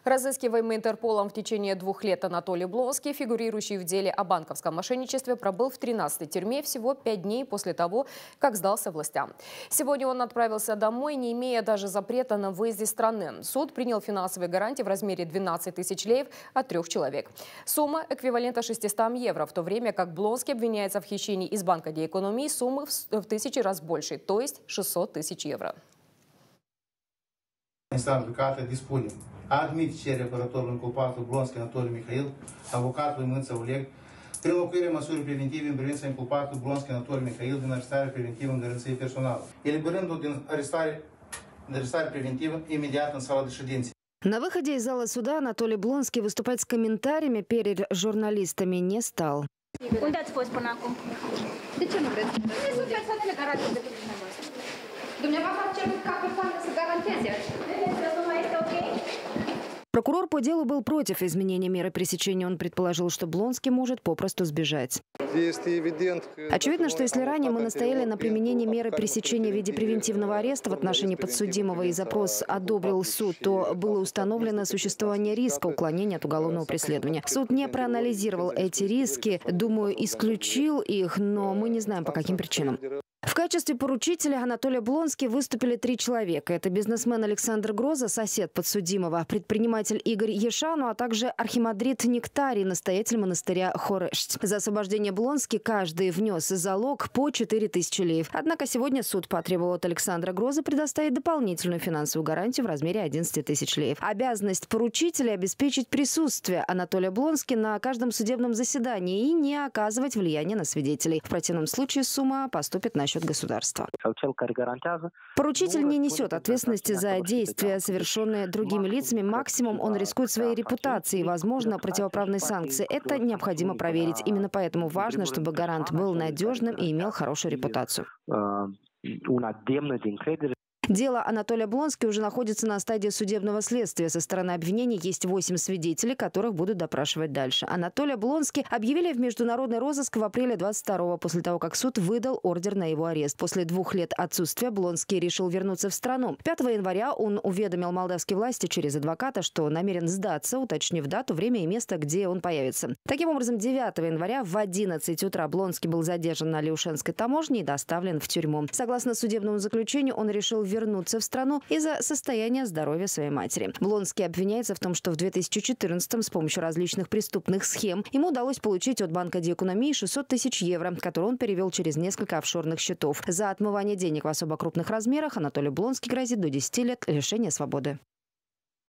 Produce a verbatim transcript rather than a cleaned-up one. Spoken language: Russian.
Разыскиваемый Интерполом в течение двух лет Анатолий Блонский, фигурирующий в деле о банковском мошенничестве, пробыл в тринадцатой тюрьме всего пять дней после того, как сдался властям. Сегодня он отправился домой, не имея даже запрета на выезд из страны. Суд принял финансовые гарантии в размере двенадцати тысяч леев от трех человек. Сумма эквивалента шестистам евро, в то время как Блонский обвиняется в хищении из банка де экономии суммы в тысячи раз больше, то есть шестьсот тысяч евро. Admit cererea apărătorului inculpatul Blonski Anatoliu Mihail, avocatul Mânță Oleg, prelucruirea măsurii preventive în privința inculpatului Blonski Anatoliu Mihail din arestare preventivă în garanție personală, eliberându-l din arestare, din arestare preventivă imediat în sala de ședințe. На выходе из зала суда Анатолий Блонский выступать с комментариями перед журналистами не стал. Unde ați fost până acum? De ce nu vreți? Nu sunt persoanele garantate de dumneavoastră. Dumneavoastră ați cerut ca persoană să garanteze. Vedeți că nu mai este ok? Прокурор по делу был против изменения меры пресечения. Он предположил, что Блонский может попросту сбежать. Очевидно, что если ранее мы настояли на применении меры пресечения в виде превентивного ареста в отношении подсудимого и запрос одобрил суд, то было установлено существование риска уклонения от уголовного преследования. Суд не проанализировал эти риски, думаю, исключил их, но мы не знаем, по каким причинам. В качестве поручителя Анатолия Блонски выступили три человека. Это бизнесмен Александр Гроза, сосед подсудимого, предприниматель Игорь Ешану, а также архимандрит Нектарий, настоятель монастыря Хорешт. За освобождение Блонски каждый внес залог по четыре тысячи леев. Однако сегодня суд потребовал от Александра Гроза предоставить дополнительную финансовую гарантию в размере одиннадцати тысяч леев. Обязанность поручителя обеспечить присутствие Анатолия Блонски на каждом судебном заседании и не оказывать влияния на свидетелей. В противном случае сумма поступит на счет государства. Поручитель не несет ответственности за действия, совершенные другими лицами. Максимум он рискует своей репутацией, возможно, противоправной санкции. Это необходимо проверить. Именно поэтому важно, чтобы гарант был надежным и имел хорошую репутацию. Дело Анатолия Блонски уже находится на стадии судебного следствия. Со стороны обвинения есть восемь свидетелей, которых будут допрашивать дальше. Анатолия Блонски объявили в международный розыск в апреле двадцать второго, после того, как суд выдал ордер на его арест. После двух лет отсутствия Блонский решил вернуться в страну. пятого января он уведомил молдавские власти через адвоката, что намерен сдаться, уточнив дату, время и место, где он появится. Таким образом, девятого января в одиннадцать утра Блонский был задержан на Леушенской таможне и доставлен в тюрьму. Согласно судебному заключению, он решил вернуться вернуться в страну из-за состояния здоровья своей матери. Блонский обвиняется в том, что в две тысячи четырнадцатом с помощью различных преступных схем ему удалось получить от банка де экономии шестьсот тысяч евро, которые он перевел через несколько офшорных счетов. За отмывание денег в особо крупных размерах Анатолию Блонски грозит до десяти лет лишения свободы.